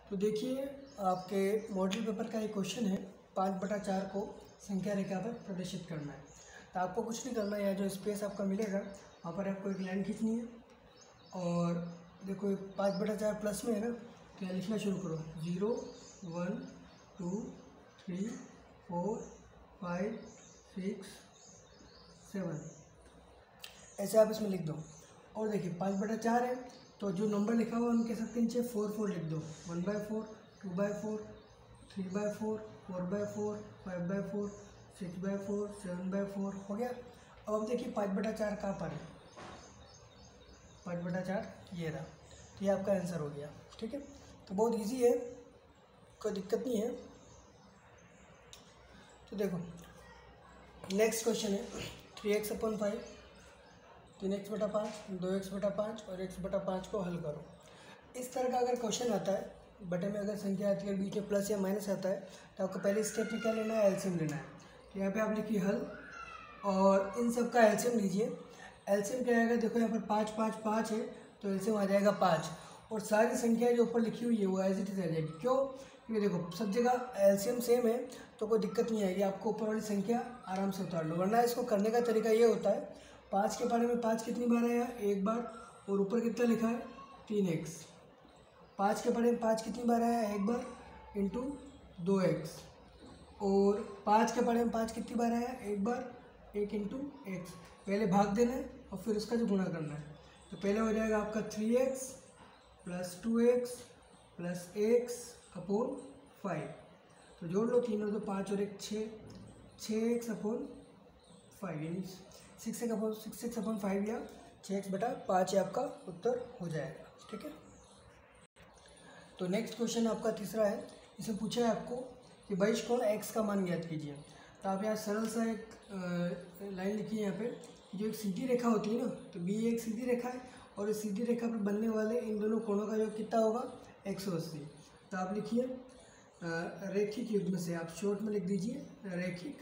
तो देखिए आपके मॉडल पेपर का एक क्वेश्चन है 5/4 को संख्या रेखा पर प्रदर्शित करना है। तो आपको कुछ नहीं करना है, या जो स्पेस आपका मिलेगा वहाँ पर आपको एक लाइन खींचनी है और देखो 5/4 प्लस में है ना, तो यहाँ लिखना शुरू करो 0 1 2 3 4 5 6 7 ऐसे आप इसमें लिख दो। और देखिए 5/4 है तो जो नंबर लिखा हुआ है हम कह सकते हैं नीचे 4 लिख दो। 1/4 2/4 3/4 4/4 5/4 6/4 7/4 हो गया। अब आप देखिए 5/4 कहाँ पर है, 5/4 ये रहा, तो ये आपका आंसर हो गया। ठीक है, तो बहुत इजी है, कोई दिक्कत नहीं है। तो देखो नेक्स्ट क्वेश्चन है 3x/5 3x/5 2x/5 और x/5 को हल करो। इस तरह का अगर क्वेश्चन आता है, बटे में अगर संख्या आती है बीच में प्लस या माइनस आता है, तो आपको पहले स्टेप में क्या लेना है, एलसीएम लेना है। तो यहाँ पे आप लिखिए हल और इन सब का एलसीएम लीजिए। एलसीएम क्या आएगा, देखो यहाँ पर 5 5 5 है तो एलसीएम आ जाएगा 5, और सारी संख्या जो ऊपर लिखी हुई है वो एज इट इज आ जाएगी। क्यों, क्योंकि देखो सब जगह एलसीएम सेम है तो कोई दिक्कत नहीं आएगी, आपको ऊपर वाली संख्या आराम से उतार लो। वरना इसको करने का तरीका ये होता है, 5 के बारे में 5 कितनी बार आया, एक बार, और ऊपर कितना लिखा है 3x। 5 के बारे में 5 कितनी बार आया, एक बार इंटू 2x, और 5 के बारे में 5 कितनी बार आया, एक बार, 1 इंटू x। पहले भाग देना है और फिर उसका जो गुणा करना है। तो पहले हो जाएगा आपका 3x + 2x + x/5। तो जोड़ लो, 3 और 2 5 और 1 6, 6x/5 यानी 6x/5 या 6x/5 ये आपका उत्तर हो जाएगा। ठीक है, तो नेक्स्ट क्वेश्चन आपका तीसरा है। इसमें पूछा है आपको कि बहिष्कोण x का मान ज्ञात कीजिए। तो आप यहाँ सरल सा एक लाइन लिखिए। यहाँ पे जो एक सीधी रेखा होती है ना, तो b एक सीधी रेखा है और इस सीधी रेखा पर बनने वाले इन दोनों कोणों का योग कितना होगा, 180। तो आप लिखिए रैखिक युग्म से, आप शॉर्ट में लिख दीजिए रैखिक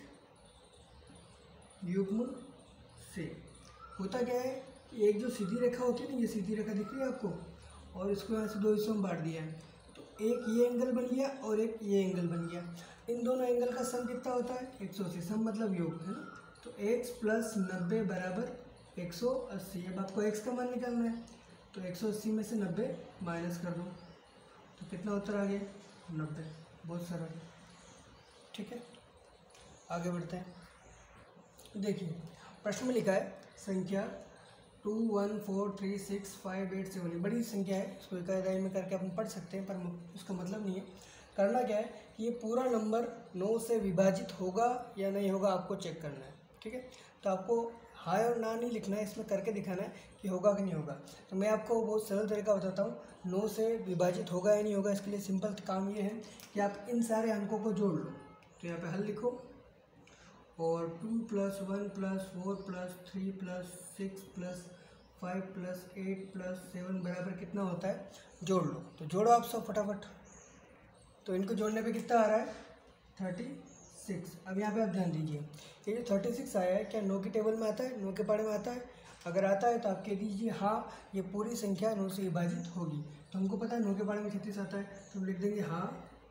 युग्म से। होता क्या है कि एक जो सीधी रेखा होती है ना, ये सीधी रेखा दिख रही है आपको, और इसको यहाँ से 2 हिस्सों में बांट दिया है। तो एक ये एंगल बन गया और एक ये एंगल बन गया। इन दोनों एंगल का सम कितना होता है, 180। सम मतलब योग है ना, तो x + 90 = 180। अब आपको x का मान निकालना है, तो 180 में से 90 माइनस कर दो, तो कितना उत्तर आ गया, 90। बहुत सरल। ठीक है, आगे बढ़ते हैं। देखिए प्रश्न में लिखा है संख्या 2 1 4 3 6 5 8 7। बड़ी संख्या है, इसको इकाई में करके अपन पढ़ सकते हैं, पर उसका मतलब नहीं है। करना क्या है कि ये पूरा नंबर 9 से विभाजित होगा या नहीं होगा, आपको चेक करना है। ठीक है, तो आपको हाँ और ना नहीं लिखना है, इसमें करके दिखाना है कि होगा कि नहीं होगा। तो मैं आपको बहुत सरल तरीका बताता हूँ, 9 से विभाजित होगा या नहीं होगा। इसके लिए सिंपल काम ये है कि आप इन सारे अंकों को जोड़ लो। तो यहाँ पे हल लिखो और 2 + 1 + 4 + 3 + 6 + 5 + 8 + 7 बराबर कितना होता है, जोड़ लो। तो जोड़ो आप सब फटाफट। तो इनको जोड़ने पे कितना आ रहा है, 36। अब यहाँ पे आप ध्यान दीजिए, ये जो 36 आया है क्या 9 की टेबल में आता है, 9 के पारे में आता है? अगर आता है तो आप कह दीजिए हाँ ये पूरी संख्या 9 से विभाजित होगी। तो हमको पता है 9 के पारे में 36 आता है, तो हम लिख देंगे हाँ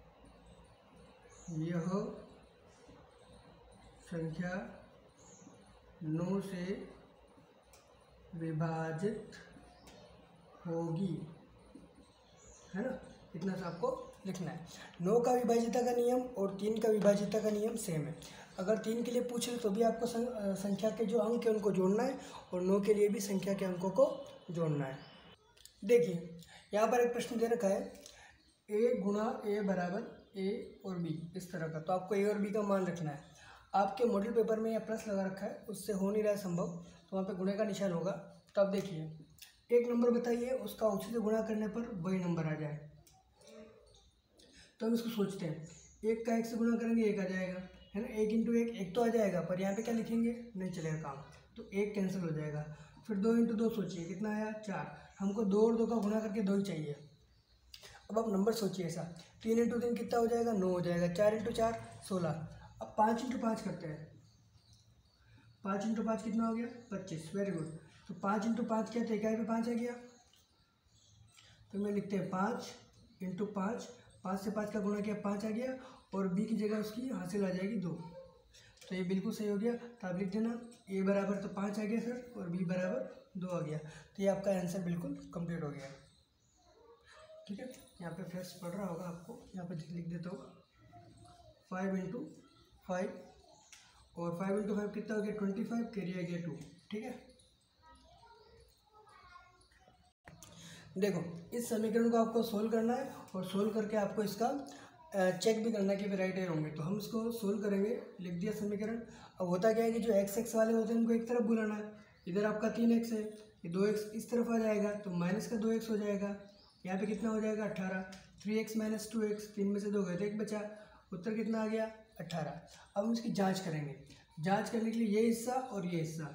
यह संख्या 9 से विभाजित होगी, है ना। इतना सा आपको लिखना है। 9 का विभाजिता का नियम और 3 का विभाजिता का नियम सेम है। अगर 3 के लिए पूछे तो भी आपको संख्या के जो अंक है उनको जोड़ना है, और 9 के लिए भी संख्या के अंकों को जोड़ना है। देखिए यहाँ पर एक प्रश्न दे रखा है a × a = a और b, इस तरह का। तो आपको a और b का मान रखना है। आपके मॉडल पेपर में यह प्लस लगा रखा है, उससे हो नहीं रहा है संभव, तो वहाँ पे गुणे का निशान होगा। तो आप देखिए एक नंबर बताइए, उसका उसी से गुणा करने पर वही नंबर आ जाए। तो हम इसको सोचते हैं, 1 का 1 से गुणा करेंगे 1 आ जाएगा, है ना। 1 × 1 1 तो आ जाएगा, पर यहाँ पे क्या लिखेंगे, नहीं चलेगा काम, तो 1 कैंसिल हो जाएगा। फिर 2 × 2 सोचिए कितना आया, 4। हमको 2 और 2 का गुणा करके 2 ही चाहिए। अब आप नंबर सोचिए ऐसा, 3 × 3 कितना हो जाएगा, 9 हो जाएगा। 4 × 4 16। अब 5 × 5 करते हैं, 5 × 5 कितना हो गया, 25। Very good. तो 5 × 5 क्या था, इकाई पे 5 आ गया। तो मैं लिखते हैं 5 × 5 5 से 5 का गुणा किया 5 आ गया, और b की जगह उसकी हासिल आ जाएगी 2। तो ये बिल्कुल सही हो गया। तो आप लिख देना a बराबर तो 5 आ गया सर, और b बराबर 2 आ गया। तो ये आपका आंसर बिल्कुल कंप्लीट हो गया। ठीक है, यहाँ पे फ्लैश पड़ रहा होगा आपको, यहाँ पे लिख देता हूँ 5 × 5, और 5 × 5 कितना हो गया 25, कैरी आ गया 2। ठीक है, देखो इस समीकरण को आपको सोल्व करना है, और सोल्व करके आपको इसका चेक भी करना है कि राइट है रॉन्ग है। तो हम इसको सोल्व करेंगे, लिख दिया समीकरण। अब होता क्या है कि जो x वाले होते हैं उनको एक तरफ बुलाना है। इधर आपका 3x है, ये 2x इस तरफ आ जाएगा, तो माइनस का 2x हो जाएगा। यहाँ पे कितना हो जाएगा 18, 3x - 2x, 3 में से 2 गए तो 1 बचा, उत्तर कितना आ गया 18। अब हम इसकी जाँच करेंगे। जाँच करने के लिए ये हिस्सा और ये हिस्सा,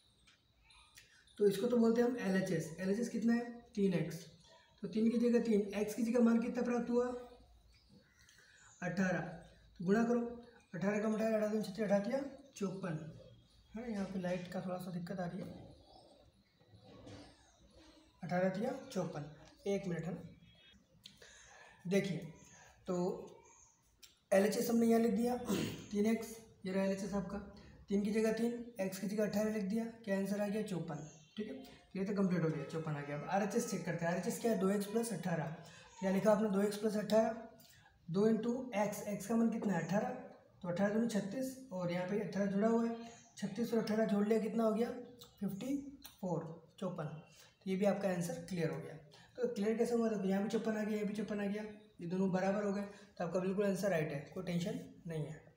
तो इसको तो बोलते हैं हम LHS। LHS कितना है 3x, तो 3 की जगह 3, x की जगह मान कितना प्राप्त हुआ 18। तो गुणा करो, 18 का 18, 18 36, 18 54 है। यहाँ पे लाइट का थोड़ा सा दिक्कत आ रही है। 18 54, 1 मिनट है। देखिए तो LHS हमने यहाँ लिख दिया 3x, ये रहा LHS आपका। 3 की जगह 3, x की जगह 18 लिख दिया, क्या आंसर आ गया 54। ठीक है, ये तो कंप्लीट हो गया, 54 आ गया। अब RHS चेक करते हैं। RHS क्या है 2x + 18। यहाँ लिखा आपने 2x + 18, 2 × x, x का मान कितना है 18, तो 18 दूनी 36, और यहाँ पे 18 जुड़ा हुआ है, 36 और 18 जोड़ लिया कितना हो गया 54, 54। तो ये भी आपका आंसर क्लियर हो गया। तो क्लियर कैसे हुआ, तो यहाँ भी 54 आ गया, ये भी 54 आ गया, ये दोनों बराबर हो गए, तो आपका बिल्कुल आंसर राइट है, कोई टेंशन नहीं है।